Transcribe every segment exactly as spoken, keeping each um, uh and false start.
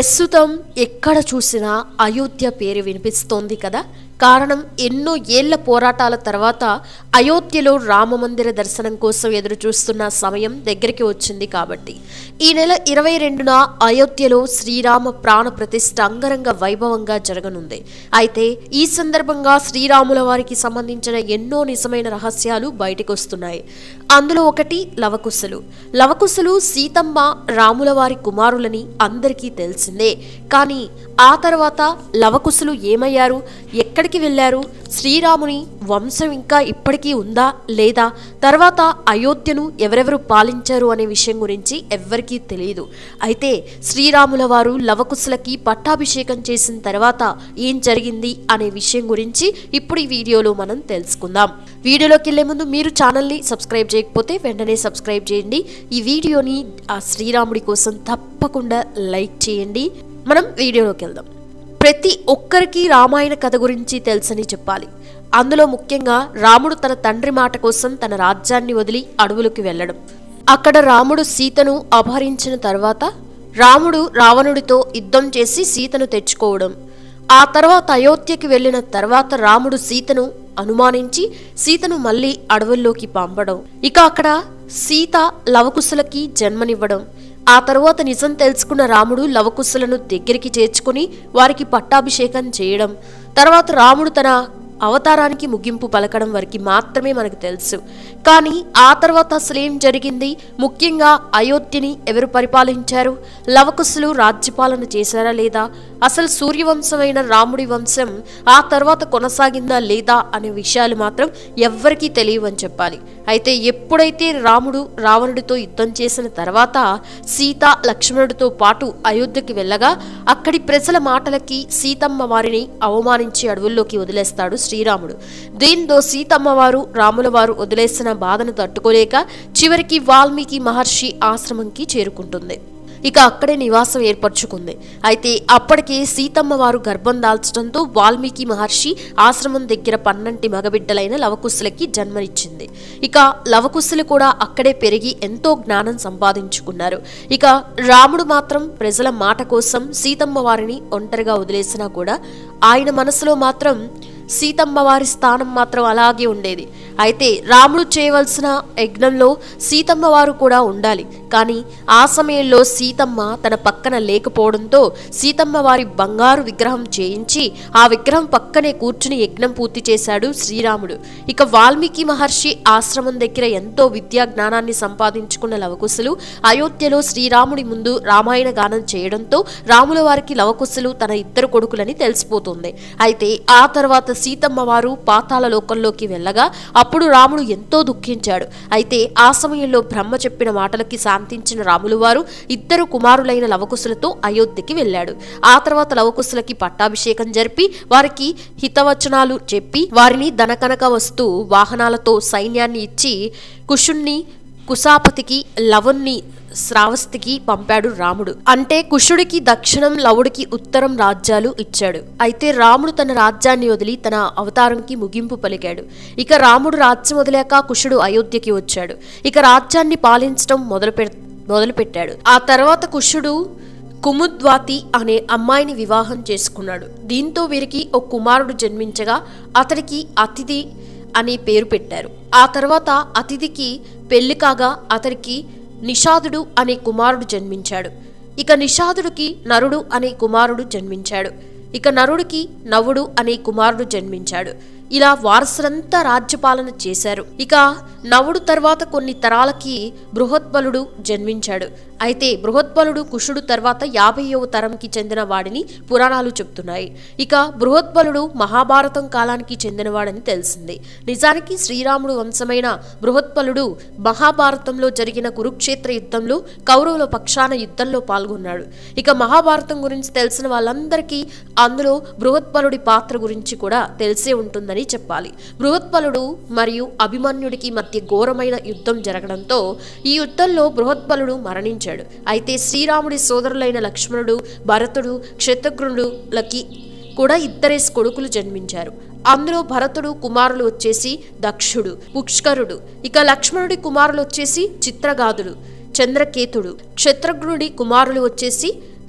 ప్రస్తుతం ఎక్కడ చూసినా అయోధ్య పేరు వినిపిస్తోంది కదా. కారణం ఎన్నో ఏళ్ల పోరాటాల తర్వాత అయోధ్యలో రామమందిర దర్శనం కోసం ఎదురు చూస్తున్న సమయం దగ్గరికి వచ్చింది కాబట్టి ఈ నెల ఇరవై రెండున అయోధ్యలో శ్రీరామ ప్రాణ ప్రతిష్ఠ అంగరంగ వైభవంగా జరగనుంది. అయితే ఈ సందర్భంగా శ్రీరాముల వారికి సంబంధించిన ఎన్నో నిజమైన రహస్యాలు బయటకు వస్తున్నాయి. అందులో ఒకటి లవకుశలు. లవకుశలు సీతమ్మ రాముల వారి కుమారులని అందరికీ తెలిసిందే. కానీ ఆ తర్వాత లవకుశలు ఏమయ్యారు, ఎక్కడికి వెళ్ళారు, శ్రీరాముని వంశం ఇంకా ఇప్పటికీ ఉందా లేదా, తర్వాత అయోధ్యను ఎవరెవరు పాలించారు అనే విషయం గురించి ఎవ్వరికీ తెలియదు. అయితే శ్రీరాముల వారు లవకుశలకి పట్టాభిషేకం చేసిన తర్వాత ఏం జరిగింది అనే విషయం గురించి ఇప్పుడు ఈ వీడియోలో మనం తెలుసుకుందాం. వీడియోలోకి వెళ్లే ముందు మీరు ఛానల్ని సబ్స్క్రైబ్ చేయకపోతే వెంటనే సబ్స్క్రైబ్ చేయండి. ఈ వీడియోని ఆ శ్రీరాముడి కోసం తప్పకుండా లైక్ చేయండి. మనం వీడియోలోకి వెళ్దాం. ప్రతి ఒక్కరికి రామాయణ కథ గురించి తెలుసని చెప్పాలి. అందులో ముఖ్యంగా రాముడు తన తండ్రి మాట కోసం తన రాజ్యాన్ని వదిలి అడవులకు వెళ్ళడం, అక్కడ రాముడు సీతను అపహరించిన తర్వాత రాముడు రావణుడితో యుద్ధం చేసి సీతను తెచ్చుకోవడం, ఆ తర్వాత అయోధ్యకి వెళ్ళిన తర్వాత రాముడు సీతను అనుమానించి సీతను మళ్ళీ అడవుల్లోకి పంపడం, ఇక అక్కడ సీత లవకుశలకి జన్మనివ్వడం, ఆ తరువాత నిజం తెలుసుకున్న రాముడు లవకుశలను దగ్గరికి చేర్చుకుని వారికి పట్టాభిషేకం చేయడం, తర్వాత రాముడు తన అవతారానికి ముగింపు పలకడం వరకు మాత్రమే మనకు తెలుసు. కానీ ఆ తర్వాత అసలేం జరిగింది, ముఖ్యంగా అయోధ్యని ఎవరు పరిపాలించారు, లవకుశలు రాజ్యపాలన చేశారా లేదా, అసలు సూర్యవంశమైన రాముడి వంశం ఆ తర్వాత కొనసాగిందా లేదా అనే విషయాలు మాత్రం ఎవ్వరికీ తెలియవని చెప్పాలి. అయితే ఎప్పుడైతే రాముడు రావణుడితో యుద్ధం చేసిన తర్వాత సీత లక్ష్మణుడితో పాటు అయోధ్యకి వెళ్ళగా అక్కడి ప్రజల మాటలకి సీతమ్మ వారిని అవమానించి అడవుల్లోకి వదిలేస్తాడు శ్రీరాముడు. దీంతో సీతమ్మ వారు రాముల వారు వదిలేసిన బాధను తట్టుకోలేక చివరికి వాల్మీకి మహర్షి ఆశ్రమంకి చేరుకుంటుంది. ఇక అక్కడే నివాసం ఏర్పరచుకుంది. అయితే అప్పటికే సీతమ్మ వారు గర్భం దాల్చడంతో వాల్మీకి మహర్షి ఆశ్రమం దగ్గర పన్నంటి మగబిడ్డలైన లవకుశలకి జన్మనిచ్చింది. ఇక లవకుశలు కూడా అక్కడే పెరిగి ఎంతో జ్ఞానం సంపాదించుకున్నారు. ఇక రాముడు మాత్రం ప్రజల మాట కోసం సీతమ్మ వారిని ఒంటరిగా వదిలేసినా కూడా ఆయన మనసులో మాత్రం సీతమ్మ వారి స్థానం మాత్రం అలాగే ఉండేది. అయితే రాముడు చేయవలసిన యజ్ఞంలో సీతమ్మ వారు కూడా ఉండాలి. కానీ ఆ సమయంలో సీతమ్మ తన పక్కన లేకపోవడంతో సీతమ్మ వారి బంగారు విగ్రహం చేయించి ఆ విగ్రహం పక్కనే కూర్చుని యజ్ఞం పూర్తి చేశాడు శ్రీరాముడు. ఇక వాల్మీకి మహర్షి ఆశ్రమం దగ్గర ఎంతో విద్యా జ్ఞానాన్ని సంపాదించుకున్న లవకుశలు అయోధ్యలో శ్రీరాముడి ముందు రామాయణ గానం చేయడంతో రాముల వారికి లవకుశలు తన ఇద్దరు కొడుకులని తెలిసిపోతుంది. అయితే ఆ తర్వాత సీతమ్మ వారు పాతాళ లోకంలోకి వెళ్ళగా అప్పుడు రాముడు ఎంతో దుఃఖించాడు. అయితే ఆ సమయంలో బ్రహ్మ చెప్పిన మాటలకి శాంతించిన రాములు వారు ఇద్దరు కుమారులైన లవకుశలతో అయోధ్యకి వెళ్ళాడు. ఆ తర్వాత లవకుశలకి పట్టాభిషేకం జరిపి వారికి హితవచనాలు చెప్పి వారిని ధనకనక వస్తు వాహనాలతో సైన్యాన్ని ఇచ్చి కుషుణ్ణి కుశాపతికి లవుణ్ణి శ్రావస్తికి పంపాడు రాముడు. అంటే కుషుడికి దక్షిణం, లవుడికి ఉత్తరం రాజ్యాలు ఇచ్చాడు. అయితే రాముడు తన రాజ్యాన్ని వదిలి తన అవతారంకి ముగింపు పలికాడు. ఇక రాముడు రాజ్యం వదిలేక కుషుడు అయోధ్యకి వచ్చాడు. ఇక రాజ్యాన్ని పాలించడం మొదలు పె మొదలుపెట్టాడు. ఆ తర్వాత కుషుడు కుముద్వాతి అనే అమ్మాయిని వివాహం చేసుకున్నాడు. దీంతో వీరికి ఒక కుమారుడు జన్మించగా అతడికి అతిథి అనే పేరు పెట్టారు. ఆ తర్వాత అతిథికి పెళ్లి కాగా అతడికి నిషాదుడు అనే కుమారుడు జన్మించాడు. ఇక నిషాదుడికి నరుడు అనే కుమారుడు జన్మించాడు. ఇక నరుడికి నవుడు అనే కుమారుడు జన్మించాడు. ఇలా వారసులంతా రాజ్యపాలన చేశారు. ఇక నవుడు తర్వాత కొన్ని తరాలకి బృహద్బలుడు జన్మించాడు. అయితే బృహద్బలుడు కుషుడు తర్వాత యాభైవ తరంకి చెందిన వాడిని పురాణాలు చెప్తున్నాయి. ఇక బృహద్బలుడు మహాభారతం కాలానికి చెందినవాడని తెలిసింది. నిజానికి శ్రీరాముడు వంశమైన బృహద్బలుడు మహాభారతంలో జరిగిన కురుక్షేత్ర యుద్ధంలో కౌరవుల పక్షాన యుద్ధంలో పాల్గొన్నాడు. ఇక మహాభారతం గురించి తెలిసిన వాళ్ళందరికీ అందులో బృహద్బలుడి పాత్ర గురించి కూడా తెలిసే ఉంటుందని చెప్పాలి. బృహద్బలుడు మరియు అభిమన్యుడికి మధ్య ఘోరమైన యుద్ధం జరగడంతో ఈ యుద్ధంలో బృహద్బలుడు మరణించాడు. అయితే శ్రీరాముడి సోదరులైన లక్ష్మణుడు, భరతుడు, శత్రుఘ్నులకి కూడా ఇద్దరే కొడుకులు జన్మించారు. అందులో భరతుడు కుమారులు వచ్చేసి దక్షుడు, పుష్కరుడు. ఇక లక్ష్మణుడి కుమారులు వచ్చేసి చిత్రగాదుడు, చంద్రకేతుడు. శత్రుఘ్నుడి కుమారులు వచ్చేసి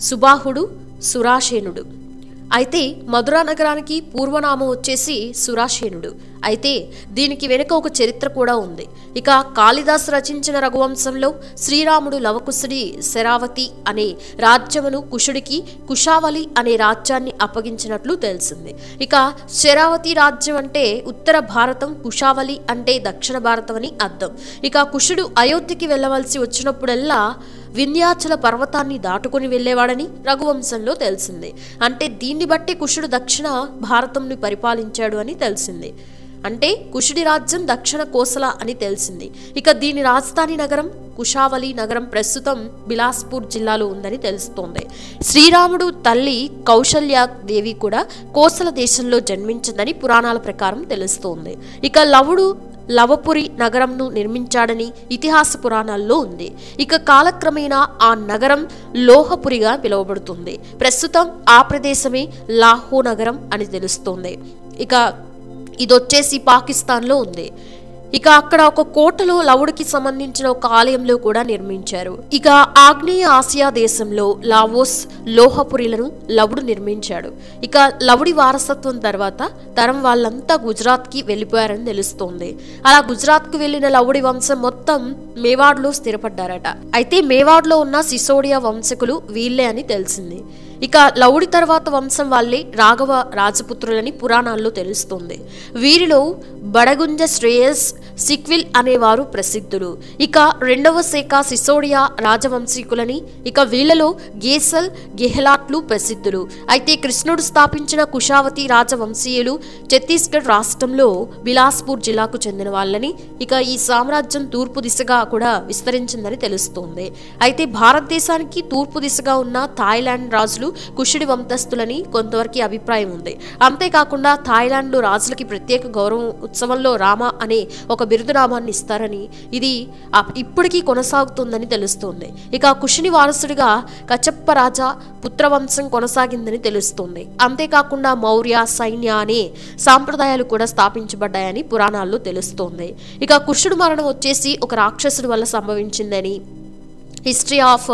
సుబాహుడు, సురాసేనుడు. అయితే మధురా నగరానికి పూర్వనామం వచ్చేసి సురాసేనుడు. అయితే దీనికి వెనుక ఒక చరిత్ర కూడా ఉంది. ఇక కాళిదాసు రచించిన రఘువంశంలో శ్రీరాముడు లవకుశుడి శరావతి అనే రాజ్యమును కుషుడికి కుషావలి అనే రాజ్యాన్ని అప్పగించినట్లు తెలిసింది. ఇక శరావతి రాజ్యం అంటే ఉత్తర భారతం, కుషావలి అంటే దక్షిణ భారతం అని అర్థం. ఇక కుషుడు అయోధ్యకి వెళ్ళవలసి వచ్చినప్పుడల్లా వింధ్యాచల పర్వతాన్ని దాటుకుని వెళ్లేవాడని రఘువంశంలో తెలిసింది. అంటే దీన్ని బట్టి కుషుడు దక్షిణ భారతంను పరిపాలించాడు అని తెలిసింది. అంటే కుషుడి రాజ్యం దక్షిణ కోసల అని తెలిసింది. ఇక దీని రాజధాని నగరం కుషావలి నగరం ప్రస్తుతం బిలాస్పూర్ జిల్లాలో ఉందని తెలుస్తోంది. శ్రీరాముడు తల్లి కౌశల్యా దేవి కూడా కోసల దేశంలో జన్మించిందని పురాణాల ప్రకారం తెలుస్తోంది. ఇక లవుడు లవపురి నగరంను నిర్మించాడని ఇతిహాస పురాణాల్లో ఉంది. ఇక కాలక్రమేణా ఆ నగరం లోహపురిగా పిలువబడుతుంది. ప్రస్తుతం ఆ ప్రదేశమే లాహో నగరం అని తెలుస్తోంది. ఇక ఇదొచ్చేసి పాకిస్తాన్లో ఉంది. ఇక అక్కడ ఒక కోటలో లవుడికి సంబంధించిన ఒక ఆలయంలో కూడా నిర్మించారు. ఇక ఆగ్నేయ ఆసియా దేశంలో లావోస్ లోహపురిలను లవుడు నిర్మించాడు. ఇక లవుడి వారసత్వం తర్వాత తరం వాళ్ళంతా గుజరాత్ కి వెళ్ళిపోయారని తెలుస్తోంది. అలా గుజరాత్ కు వెళ్లిన లవుడి వంశం మొత్తం మేవాడ్లో స్థిరపడ్డారట. అయితే మేవాడ్లో ఉన్న సిసోడియా వంశకులు వీళ్లే అని తెలిసింది. ఇక లవుడి తర్వాత వంశం వాళ్ళే రాఘవ రాజపుత్రులని పురాణాల్లో తెలుస్తుంది. వీరిలో బడగుంజ శ్రేయస్ సిక్విల్ అనేవారు ప్రసిద్ధులు. ఇక రెండవ శాఖ సిసోడియా రాజవంశీకులని. ఇక వీళ్లలో గేసల్ గెహ్లాట్లు ప్రసిద్ధులు. అయితే కృష్ణుడు స్థాపించిన కుషావతి రాజవంశీయులు ఛత్తీస్గఢ్ రాష్ట్రంలో బిలాస్పూర్ జిల్లాకు చెందిన వాళ్ళని. ఇక ఈ సామ్రాజ్యం తూర్పు దిశగా కూడా విస్తరించిందని తెలుస్తోంది. అయితే భారతదేశానికి తూర్పు దిశగా ఉన్న థాయిలాండ్ రాజులు కుషుడి వంశస్థులని కొంతవరకు అభిప్రాయం ఉంది. అంతేకాకుండా థాయిలాండ్ లో రాజులకి ప్రత్యేక గౌరవం ఉత్సవంలో రామ అనే ఒక బిరుదునామాన్ని ఇస్తారని, ఇది ఇప్పటికీ కొనసాగుతుందని తెలుస్తోంది. ఇక కుషుని వారసుడిగా కచప్ప రాజా పుత్రవంశం కొనసాగిందని తెలుస్తోంది. అంతేకాకుండా మౌర్య సైన్య అనే సాంప్రదాయాలు కూడా స్థాపించబడ్డాయని పురాణాల్లో తెలుస్తోంది. ఇక కుషుడు మరణం వచ్చేసి ఒక రాక్షసుడి వల్ల సంభవించిందని హిస్టరీ ఆఫ్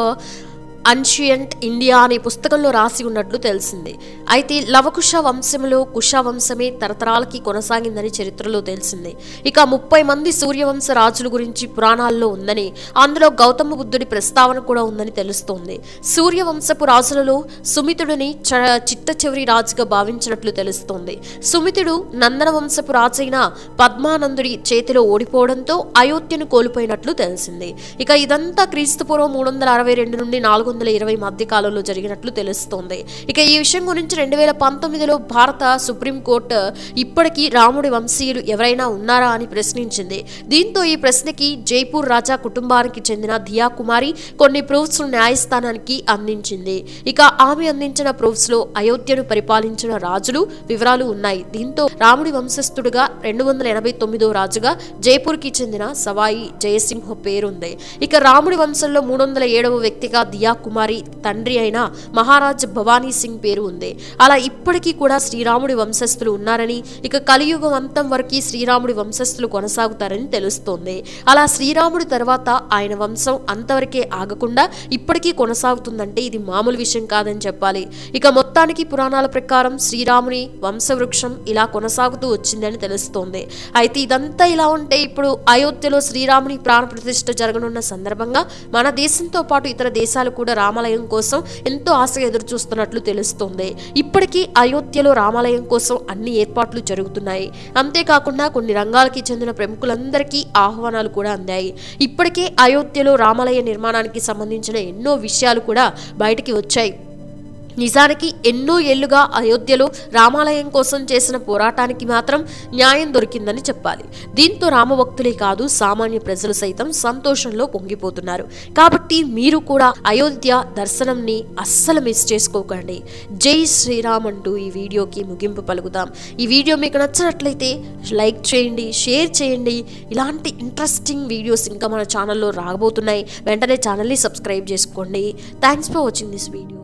అన్షియంట్ ఇండియా అనే పుస్తకంలో రాసి ఉన్నట్లు తెలిసింది. అయితే లవకుశ వంశంలో కుష వంశమే తరతరాలకి కొనసాగిందని చరిత్రలో తెలిసింది. ఇక ముప్పై మంది సూర్యవంశ రాజుల గురించి పురాణాల్లో ఉందని, అందులో గౌతమ బుద్ధుడి ప్రస్తావన కూడా ఉందని తెలుస్తోంది. సూర్యవంశపు రాజులలో సుమితుడిని చిట్ట చివరి రాజుగా భావించినట్లు తెలుస్తోంది. సుమితుడు నందన వంశపు రాజైన పద్మానందుడి చేతిలో ఓడిపోవడంతో అయోధ్యను కోల్పోయినట్లు తెలిసింది. ఇక ఇదంతా క్రీస్తుపూర్వం మూడు వందల అరవై రెండు నుండి నాలుగు వందల ఇరవై మధ్య కాలంలో జరిగినట్లు తెలుస్తోంది. ఇక ఈ విషయం గురించి రెండు వేల పంతొమ్మిదిలో భారత సుప్రీంకోర్టు ఇప్పటికీ రాముడి వంశీయులు ఎవరైనా ఉన్నారా అని ప్రశ్నించింది. దీంతో ఈ ప్రశ్నకి జైపూర్ రాజా కుటుంబానికి చెందిన దియా కుమారి కొన్ని ప్రూఫ్స్ న్యాయస్థానానికి అందించింది. ఇక ఆమె అందించిన ప్రూఫ్స్ లో అయోధ్యను పరిపాలించిన రాజులు వివరాలు ఉన్నాయి. దీంతో రాముడి వంశస్థుడుగా రెండు వందల ఎనభై తొమ్మిదో రాజుగా జైపూర్ కి చెందిన సవాయి జయసింహ పేరుంది. ఇక రాముడి వంశంలో మూడు వందల ఏడవ వ్యక్తిగా దియా కుమారి తండ్రి అయిన మహారాజ్ భవానీ సింగ్ పేరు ఉంది. అలా ఇప్పటికీ కూడా శ్రీరాముడి వంశస్థులు ఉన్నారని, ఇక కలియుగం అంతం వరకు శ్రీరాముడి వంశస్థులు కొనసాగుతారని తెలుస్తోంది. అలా శ్రీరాముడి తర్వాత ఆయన వంశం అంతవరకే ఆగకుండా ఇప్పటికీ కొనసాగుతుందంటే ఇది మామూలు విషయం కాదని చెప్పాలి. ఇక మొత్తానికి పురాణాల ప్రకారం శ్రీరాముని వంశవృక్షం ఇలా కొనసాగుతూ వచ్చిందని తెలుస్తోంది. అయితే ఇదంతా ఇలా ఉంటే ఇప్పుడు అయోధ్యలో శ్రీరాముని ప్రాణ ప్రతిష్ఠ జరగనున్న సందర్భంగా మన దేశంతో పాటు ఇతర దేశాలు కూడా రామాలయం కోసం ఎంతో ఆశగా ఎదురు చూస్తున్నట్లు తెలుస్తోంది. ఇప్పటికీ అయోధ్యలో రామాలయం కోసం అన్ని ఏర్పాట్లు జరుగుతున్నాయి. అంతేకాకుండా కొన్ని రంగాలకి చెందిన ప్రముఖులందరికీ ఆహ్వానాలు కూడా అందాయి. ఇప్పటికే అయోధ్యలో రామాలయ నిర్మాణానికి సంబంధించిన ఎన్నో విషయాలు కూడా బయటికి వచ్చాయి. నిజానికి ఎన్నో ఏళ్లుగా అయోధ్యలో రామాలయం కోసం చేసిన పోరాటానికి మాత్రం న్యాయం దొరికిందని చెప్పాలి. దీంతో రామభక్తులే కాదు సామాన్య ప్రజలు సైతం సంతోషంలో పొంగిపోతున్నారు. కాబట్టి మీరు కూడా అయోధ్య దర్శనంని అస్సలు మిస్ చేసుకోకండి. జై శ్రీరామ్ అంటూ ఈ వీడియోకి ముగింపు పలుకుదాం. ఈ వీడియో మీకు నచ్చినట్లయితే లైక్ చేయండి, షేర్ చేయండి. ఇలాంటి ఇంట్రెస్టింగ్ వీడియోస్ ఇంకా మన ఛానల్లో రాబోతున్నాయి. వెంటనే ఛానల్ని సబ్స్క్రైబ్ చేసుకోండి. Thanks for watching this video.